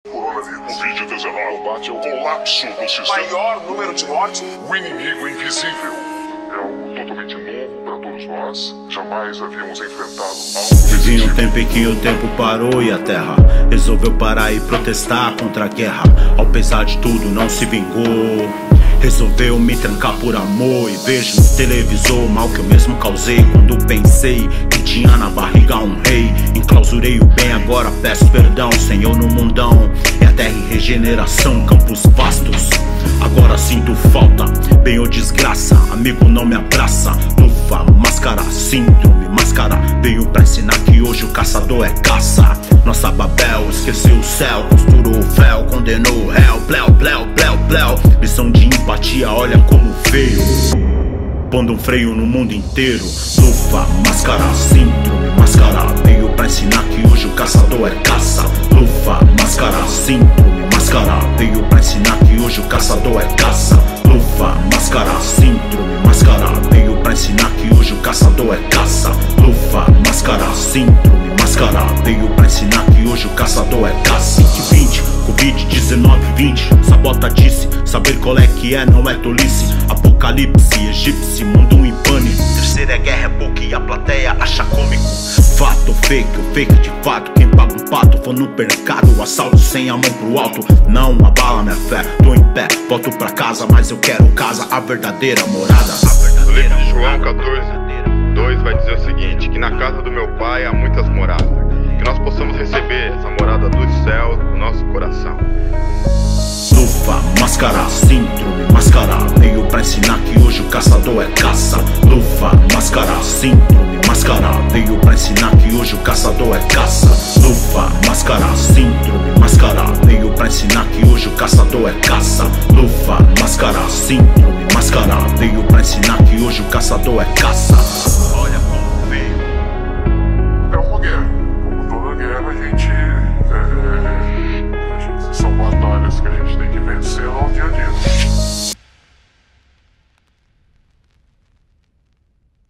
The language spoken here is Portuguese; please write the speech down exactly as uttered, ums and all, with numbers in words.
Covid dezenove combate ao colapso do sistema. Maior número de mortes. O inimigo invisível é algo totalmente novo para todos nós. Jamais havíamos enfrentado algo desse Vivi um tipo. tempo em que o tempo parou e a terra resolveu parar e protestar contra a guerra. Ao pesar de tudo não se vingou. Resolveu me trancar por amor. E vejo no televisor o mal que eu mesmo causei quando pensei que tinha na barriga um rei. Enclausurei o bem, agora peço perdão. Senhor no mundão, é a terra e regeneração, campos vastos. Agora sinto falta, bem ou desgraça, amigo não me abraça. Luva, máscara, síndrome, máscara. Veio pra ensinar que hoje o caçador é caça. Nossa Babel esqueceu o céu, costurou o véu, condenou o réu. Pleu, pleu, pleu, pleu. Lição de empatia, olha como veio, pondo um freio no mundo inteiro. Luva, máscara, síndrome, máscara. Veio pra ensinar que hoje o caçador é caça. Luva, máscara, síndrome, máscara. Veio pra ensinar que hoje o caçador é caça. Luva, máscara, síndrome, máscara. Veio pra ensinar que hoje o caçador é caça. Luva, máscara, síndrome, máscara. Veio pra ensinar que hoje o caçador é caça. vinte vinte, Covid dezenove vinte. Sabota disse, saber qual é que é não é tolice. Apocalipse, egípcio, mundo em pânico. Terceira guerra é pouco e a plateia acha cômico. Fato, fake, o fake de fato. Quem paga um pato, for no mercado. Assalto sem a mão pro alto. Não abala minha fé, tô em pé. Volto pra casa, mas eu quero casa. A verdadeira morada. O livro de João catorze, dois vai dizer o seguinte: que na casa do meu pai há muitas moradas. Que nós possamos receber essa morada dos céus no nosso coração. Luva, máscara, síndrome, máscara. Veio pra ensinar que hoje o caçador é caça. Luva, máscara, síndrome, máscara. Veio pra ensinar que hoje o caçador é caça. Luva, máscara, síndrome, máscara. Veio pra ensinar que hoje o caçador é caça. Luva, máscara, síndrome, máscara. Veio pra ensinar que hoje o caçador é caça. Olha